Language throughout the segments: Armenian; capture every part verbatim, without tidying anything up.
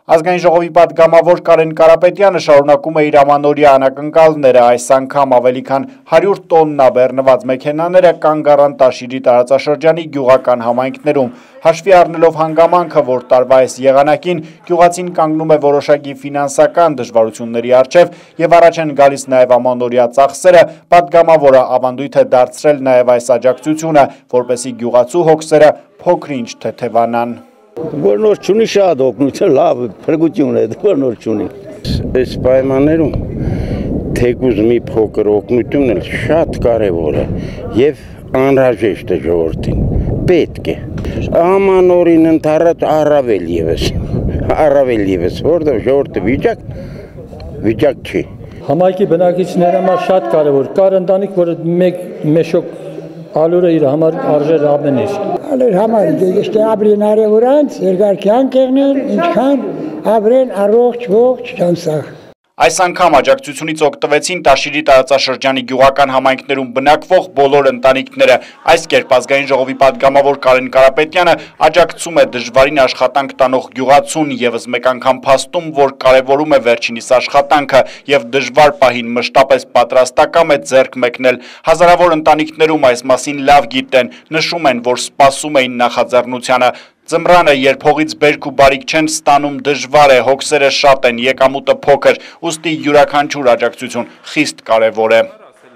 Ազգային ժողովի պատգամավոր Կարեն Կարապետյանը շարունակում է իր ամանորյա անակնկալները, այս անգամ ավելի քան հարյուր տոննա բեռնված մեքենաները կանգ առան Տաշիրի տարածաշրջանի գյուղական համայնքներում։ Հաշվի առնելով հանգամանքը, որ տարվա այս եղանակին գյուղացին կանգնում է որոշակի ֆինանսական դժվարությունների առջև եւ առաջ են գալիս նաեւ ամանորյա ծախսերը, պատգամավորը ավանդույթ է դարձրել նաեւ այս աջակցությունը, որպեսզի գյուղացու հոգսերը փոքր-ինչ թեթևանան։ Որնոր չունի շատ օգնություն, լավ փրկություն է, որնոր չունի։ Այս պայմաններում թեկուզ մի փոքր օգնությունն էլ շատ կարևոր է եւ անհրաժեշտ է ժողովրդին, պետք է։ Ամանորին ընդառաջ առավել եւս, առավել եւս, որտեղ ժողովուրդը վիճակ, վիճակ չի։ Համայնքի բնակիչների համար շատ կարևոր, կար ընտանիք, որը մեկ մեշոկ Ալուրը իր համար արժեր ամեն ինչ։ Ալեր համար դեգեստե ապրեն արևորանց, երկարքյան կեղնել, ինչքան ապրեն առողջ ողջ ճանսախ։ Այս անգամ աջակցությունից օգտվեցին Տաշիրի տարածաշրջանի գյուղական համայնքներում բնակվող բոլոր ընտանիքները։ Այս կերպ ազգային ժողովի պատգամավոր Կարեն Կարապետյանը աջակցում է դժվարին աշխատանք տանող գյուղացուն, եւս մեկ անգամ փաստում, որ կարևորում է վերջինիս աշխատանքը եւ դժվար պահին մշտապես պատրաստակամ է ձեռք մեկնել։ Հազարավոր ընտանիքներում այս մասին լավ գիտեն, նշում են, որ սպասում էին նախաձեռնությանը։ Ձմռանը, երբ հողից բերք ու բարիք չեն ստանում, դժվար է, հոգսերը շատ են, եկամուտը փոքր, ուստի յուրաքանչյուր աջակցություն խիստ կարևոր է։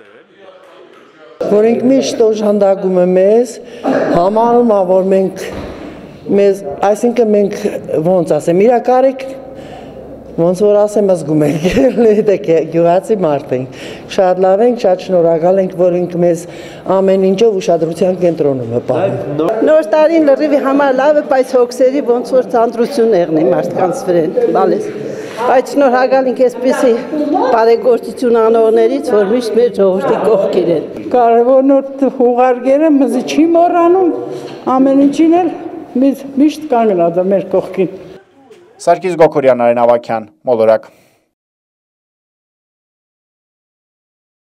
Որ ենք միշտ օժանդակում է մեզ, համարում է, որ մենք մեզ, այսինքն մենք ոնց ասեմ, իրա կարիք ոնց որ ասեմ զգում ենք, գյուղացի մարդ ենք, շատ լավ ենք, շատ շնորհակալ ենք, որ ինք մեզ ամեն ինչով ուշադրության կենտրոնում է պահում։ Նոր տարին լրիվ համար լավ է, բայց հոգսերի ոնց որ ցանտրություն եղնի մարդկանց վրան, բալես։ Բայց շնորհակալ ենք այսպեսի բարեգործություն անողներից, որ միշտ մեր ժողովրդի կողքին են։ Կարևորն որ ուղարկերը մեզ չի մոռանում, ամեն ինչին էլ միշտ կանգնած է մեր կողքին։ Սարգիս Գոքորյան, Արեն Ավագյան, Մոլորակ։